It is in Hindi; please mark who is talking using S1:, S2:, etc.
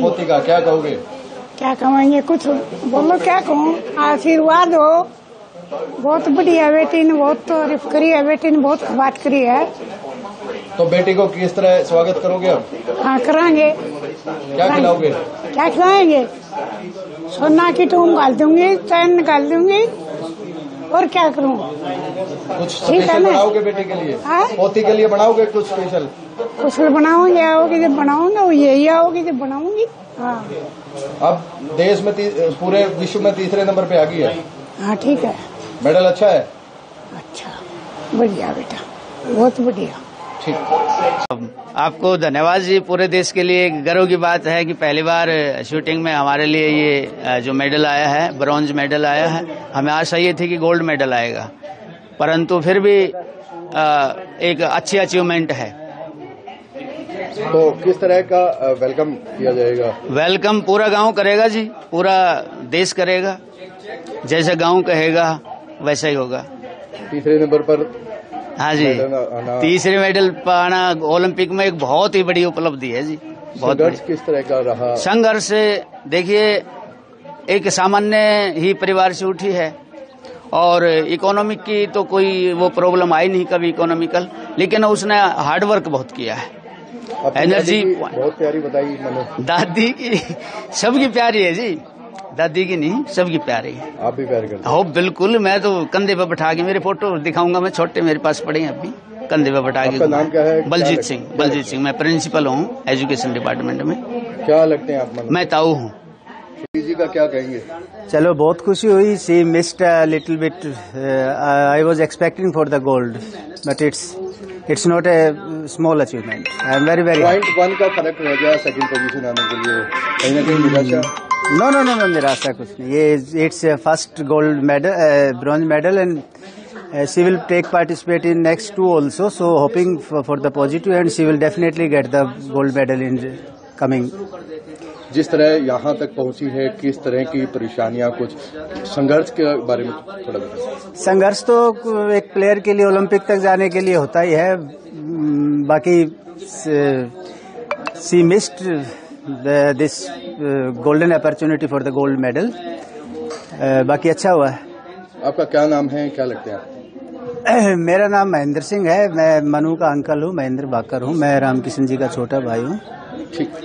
S1: पोती का, क्या कहोगे?
S2: क्या कहेंगे, कुछ बोलो, क्या कहूँ, आशीर्वाद हो। बहुत बढ़िया, बेटी ने बहुत तारीफ करी है, बेटी ने बहुत बात करी है।
S1: तो बेटी को किस तरह स्वागत करोगे आप?
S2: हाँ, कराएंगे।
S1: क्या खिलाओगे?
S2: क्या खिलाएंगे? सोना की टूम डाल दूंगी, चैन निकाल दूंगी, और क्या करूँ?
S1: कुछ स्पेशल बनाओगे बेटी के लिए? पोती के लिए बनाओगे कुछ स्पेशल?
S2: कुछ बनाऊंगी, आओगी जब बनाऊंगा, यही आओगी जब बनाऊंगी। हाँ,
S1: अब देश में पूरे विश्व में तीसरे नंबर पे आ गई है।
S2: हाँ, ठीक है।
S1: मेडल अच्छा है?
S2: अच्छा, बढ़िया बेटा, बहुत बढ़िया।
S3: आपको धन्यवाद जी। पूरे देश के लिए गर्व की बात है कि पहली बार शूटिंग में हमारे लिए ये जो मेडल आया है, ब्रॉन्ज मेडल आया है। हमें आशा ये थी कि गोल्ड मेडल आएगा, परंतु फिर भी एक अच्छी अचीवमेंट है।
S1: तो किस तरह का वेलकम किया जाएगा? वेलकम पूरा गांव करेगा जी, पूरा देश करेगा। जैसे गांव कहेगा वैसा ही होगा। तीसरे नंबर पर, हाँ जी, तीसरे मेडल पाना ओलंपिक में एक बहुत ही बड़ी उपलब्धि है जी। बहुत संघर्ष किस तरह का रहा? संघर्ष देखिए, एक सामान्य ही परिवार से उठी है और इकोनॉमिक की तो कोई वो प्रॉब्लम आई नहीं कभी इकोनॉमिकल, लेकिन उसने हार्ड वर्क बहुत किया है। एनर्जी बहुत प्यारी बताई मैंने। दादी की सबकी प्यारी है जी, दादी की नहीं, सबकी प्यारी है। आप भी प्यार करते हो? बिल्कुल, मैं तो कंधे पे बैठा के, मेरे फोटो दिखाऊंगा मैं, छोटे मेरे पास पड़े हैं अभी, कंधे पे बैठा के। आपका नाम क्या है? बलजीत सिंह। बलजीत सिंह, मैं प्रिंसिपल हूँ एजुकेशन डिपार्टमेंट में। क्या लगते हैं आप? मैं ताऊ हूँ। जी का क्या कहेंगे?
S4: चलो, बहुत खुशी हुई। She missed a little bit, I was expecting for the gold, but it's not a small achievement. I am very point
S1: 1 का फर्क रह गया सेकंड पोजीशन आने के लिए, कहीं ना कहीं निराशा?
S4: नो, निराशा कुछ नहीं। ये it's first gold medal, bronze medal, and she will take participate in next 2 also, so hoping for the positive, and she will definitely get the gold medal in coming.
S1: जिस तरह यहाँ तक पहुंची है, किस तरह की परेशानियां, कुछ संघर्ष के बारे में थोड़ा बताएं।
S4: संघर्ष तो एक प्लेयर के लिए ओलंपिक तक जाने के लिए होता ही है। बाकी she missed this golden opportunity for the gold medal. बाकी अच्छा हुआ है।
S1: आपका क्या नाम है, क्या लगते हैं आप?
S4: मेरा नाम महेंद्र सिंह है। मैं मनु का अंकल हूँ, महेंद्र बाकर हूँ। मैं रामकिशन जी का छोटा भाई हूँ।
S1: ठीक।